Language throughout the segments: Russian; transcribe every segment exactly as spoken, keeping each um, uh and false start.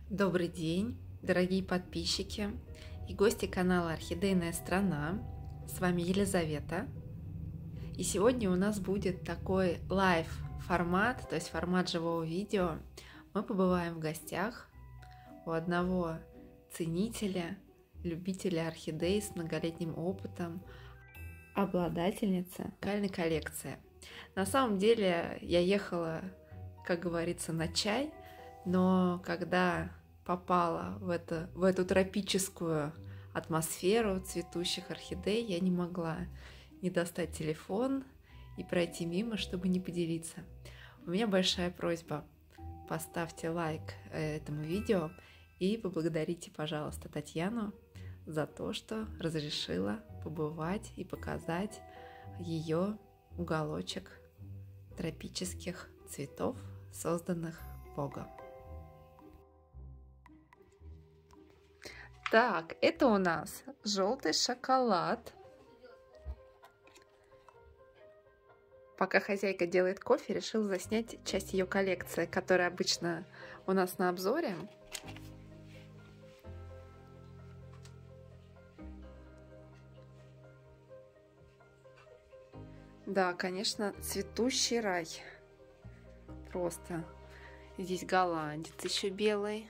Добрый день, дорогие подписчики и гости канала Орхидейная страна. С вами Елизавета. И сегодня у нас будет такой лайв формат, то есть формат живого видео. Мы побываем в гостях у одного ценителя, любителя орхидей с многолетним опытом, обладательницы уникальной коллекции. На самом деле я ехала, как говорится, на чай, но когда попала в, это, в эту тропическую атмосферу цветущих орхидей, я не могла не достать телефон и пройти мимо, чтобы не поделиться. У меня большая просьба: поставьте лайк этому видео и поблагодарите, пожалуйста, Татьяну за то, что разрешила побывать и показать ее уголочек тропических цветов, созданных Богом. Так, это у нас желтый шоколад. Пока хозяйка делает кофе, решила заснять часть ее коллекции, которая обычно у нас на обзоре. Да, конечно, цветущий рай. Просто. Здесь голландец еще белый.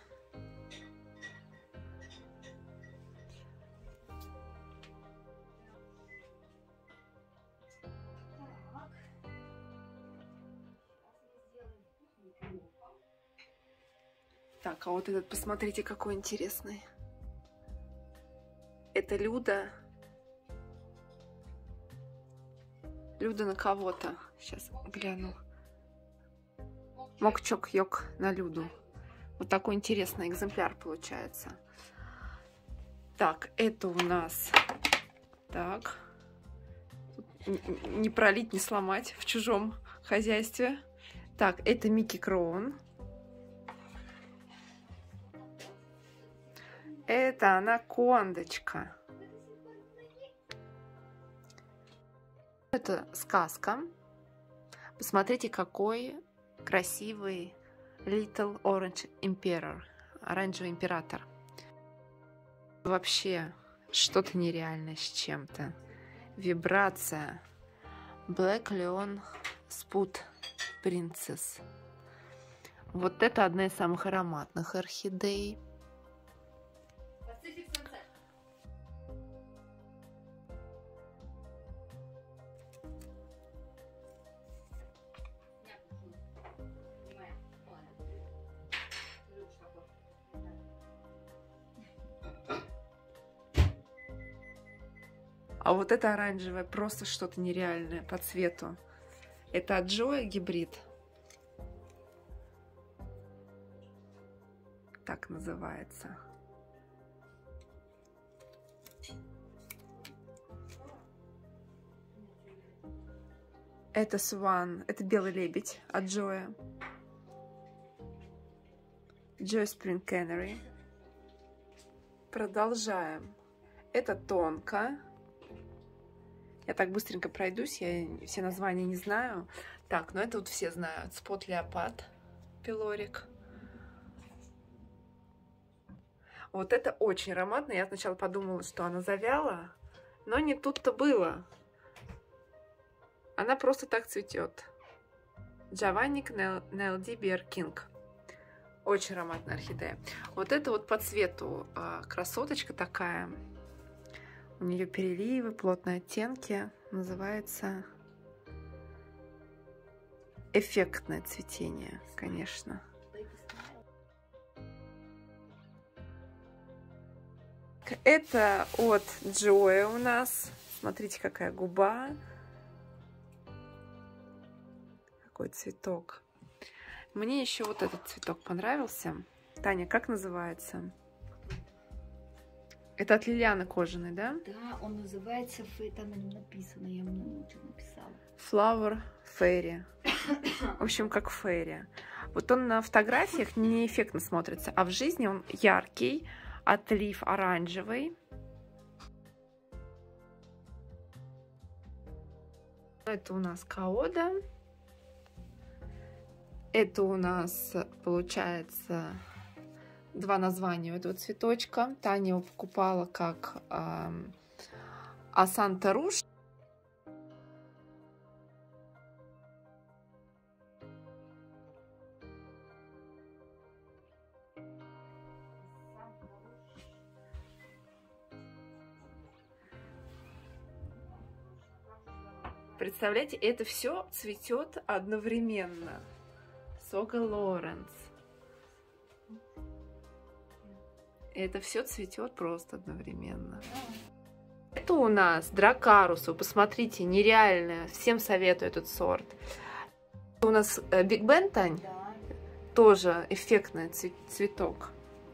Так, а вот этот, посмотрите, какой интересный. Это Люда. Люда на кого-то. Сейчас гляну. Мокчок-йок на Люду. Вот такой интересный экземпляр получается. Так, это у нас... Так. Не пролить, не сломать в чужом хозяйстве. Так, это Микки Кроун. Это анакондочка. Это сказка. Посмотрите, какой красивый Little Orange Emperor. Оранжевый император. Вообще что-то нереальное с чем-то. Вибрация. Black Leon Sput Princess. Вот это одна из самых ароматных орхидей. А вот это оранжевое просто что-то нереальное по цвету. Это Джоя гибрид. Так называется. Это Сван. Это белый лебедь от Джоя. Joy Spring Canary. Продолжаем. Это тонко. Я так быстренько пройдусь, я все названия не знаю. Так, ну это вот все знают. Спот Леопард, пилорик. Вот это очень ароматно. Я сначала подумала, что она завяла, но не тут-то было. Она просто так цветет. Джованник Нелди Биер Кинг. Очень ароматная орхидея. Вот это вот по цвету красоточка такая. У нее переливы, плотные оттенки. Называется эффектное цветение, конечно. Это от Джоя у нас. Смотрите, какая губа. Какой цветок. Мне еще вот этот цветок понравился. Таня, как называется? Это от Лилианы кожаной, да? Да, он называется, там на нем написано, я много чего написала. Flower Fairy. В общем, как фейри. Вот он на фотографиях неэффектно смотрится, а в жизни он яркий, отлив оранжевый. Это у нас Каода. Это у нас получается два названия у этого цветочка. Таня его покупала как э, Асанта Руж. Представляете, это все цветет одновременно. Сога Лоренс. Это все цветет просто одновременно. Это у нас Дракарус. Вы посмотрите, нереально. Всем советую этот сорт. Это у нас Биг Бен, Тань? Да. Тоже эффектный цветок.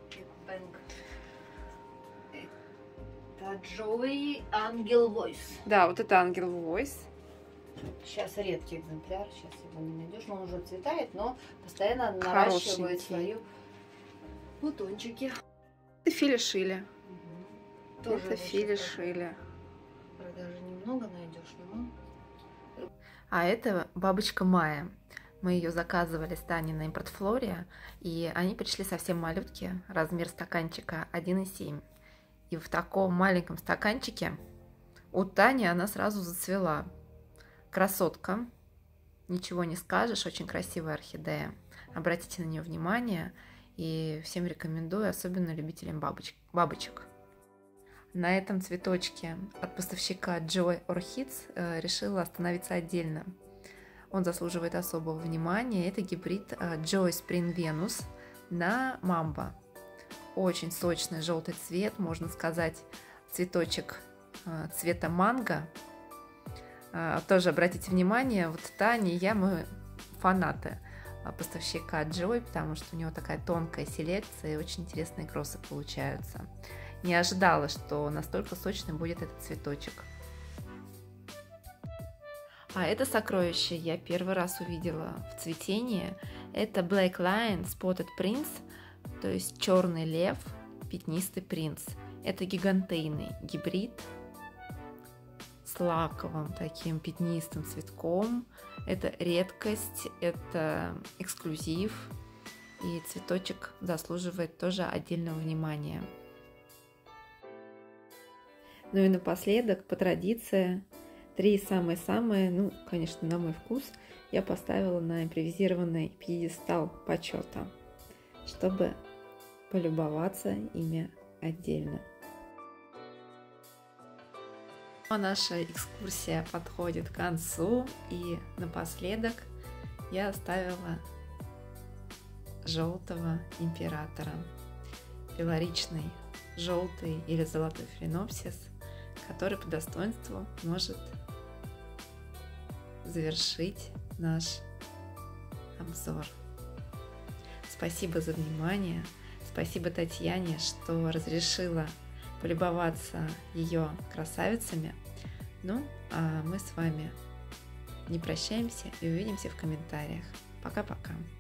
Это Джоуи Ангел Войс. Да, вот это Ангел Войс. Сейчас редкий экземпляр, сейчас его не найдешь, но он уже цветает, но постоянно наращивает свою бутончики. Это Фили-Шили. Угу. Это Фили-Шили. Продажи немного найдешь, но... А это бабочка Майя. Мы ее заказывали с Таней на импортфлоре, и они пришли совсем малютки, размер стаканчика один и семь. И в таком маленьком стаканчике у Тани она сразу зацвела. Красотка, ничего не скажешь, очень красивая орхидея. Обратите на нее внимание, и всем рекомендую, особенно любителям бабочек. бабочек. На этом цветочке от поставщика Joy Orchids решила остановиться отдельно. Он заслуживает особого внимания. Это гибрид Joy Spring Venus на Мамба. Очень сочный желтый цвет, можно сказать, цветочек цвета манго. Тоже обратите внимание, вот Таня и я, мы фанаты поставщика Joy, потому что у него такая тонкая селекция и очень интересные кроссы получаются. Не ожидала, что настолько сочный будет этот цветочек. А это сокровище я первый раз увидела в цветении. Это Black Lion Spotted Prince, то есть черный лев, пятнистый принц. Это гигантейный гибрид с лаковым таким пятнистым цветком. Это редкость, это эксклюзив, и цветочек заслуживает тоже отдельного внимания. Ну и напоследок, по традиции, три самые-самые, ну, конечно, на мой вкус, я поставила на импровизированный пьедестал почета, чтобы полюбоваться ими отдельно. А наша экскурсия подходит к концу, и напоследок я оставила желтого императора. Пилоричный желтый или золотой фаленопсис, который по достоинству может завершить наш обзор. Спасибо за внимание. Спасибо Татьяне, что разрешила полюбоваться ее красавицами. Ну, а мы с вами не прощаемся и увидимся в комментариях. Пока-пока.